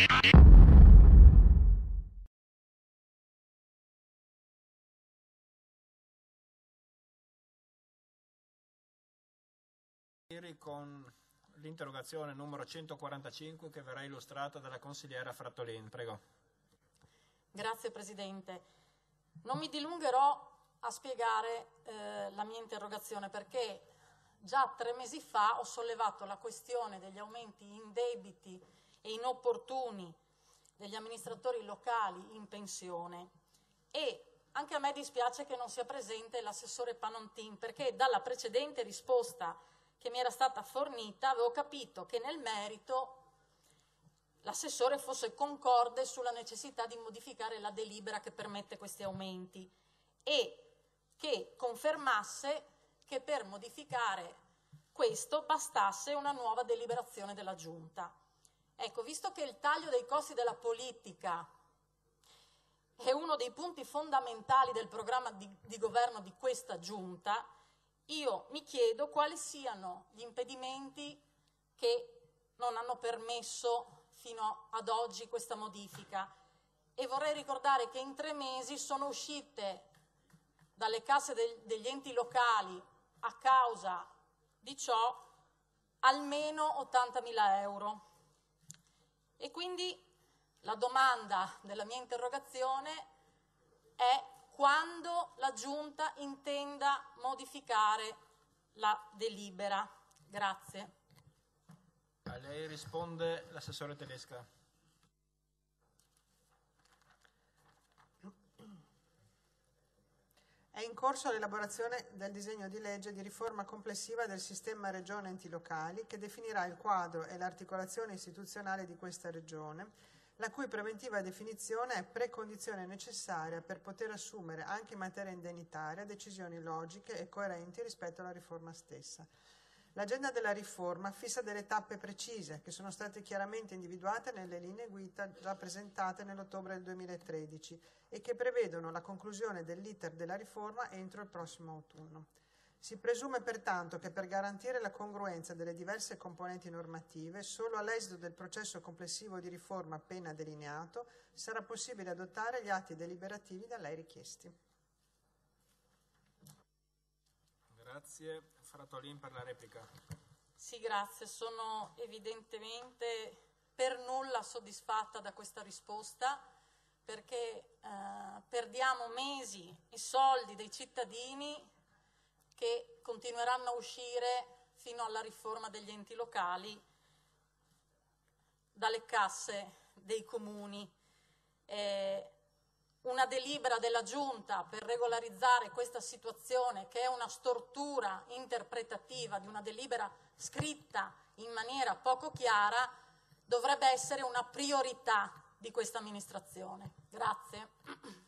Con l'interrogazione numero 145 che verrà illustrata dalla consigliera Frattolin. Prego. Grazie Presidente. Non mi dilungherò a spiegare la mia interrogazione perché già 3 mesi fa ho sollevato la questione degli aumenti indebiti e inopportuni degli amministratori locali in pensione e anche a me dispiace che non sia presente l'assessore Panontin perché dalla precedente risposta che mi era stata fornita avevo capito che nel merito l'assessore fosse concorde sulla necessità di modificare la delibera che permette questi aumenti e che confermasse che per modificare questo bastasse una nuova deliberazione della Giunta. Ecco, visto che il taglio dei costi della politica è uno dei punti fondamentali del programma di governo di questa Giunta, io mi chiedo quali siano gli impedimenti che non hanno permesso fino ad oggi questa modifica e vorrei ricordare che in 3 mesi sono uscite dalle casse degli enti locali a causa di ciò almeno 80.000 euro. E quindi la domanda della mia interrogazione è quando la Giunta intenda modificare la delibera. Grazie. A lei risponde l'assessore Tedesca. È in corso l'elaborazione del disegno di legge di riforma complessiva del sistema regione-enti locali che definirà il quadro e l'articolazione istituzionale di questa regione, la cui preventiva definizione è precondizione necessaria per poter assumere anche in materia indennitaria decisioni logiche e coerenti rispetto alla riforma stessa. L'agenda della riforma fissa delle tappe precise che sono state chiaramente individuate nelle linee guida già presentate nell'ottobre del 2013 e che prevedono la conclusione dell'iter della riforma entro il prossimo autunno. Si presume pertanto che per garantire la congruenza delle diverse componenti normative, solo all'esito del processo complessivo di riforma appena delineato, sarà possibile adottare gli atti deliberativi da lei richiesti. Grazie. Frattolin per la replica. Sì, grazie. Sono evidentemente per nulla soddisfatta da questa risposta perché perdiamo mesi e soldi dei cittadini che continueranno a uscire fino alla riforma degli enti locali dalle casse dei comuni. Una delibera della Giunta per regolarizzare questa situazione, che è una stortura interpretativa di una delibera scritta in maniera poco chiara, dovrebbe essere una priorità di questa amministrazione. Grazie.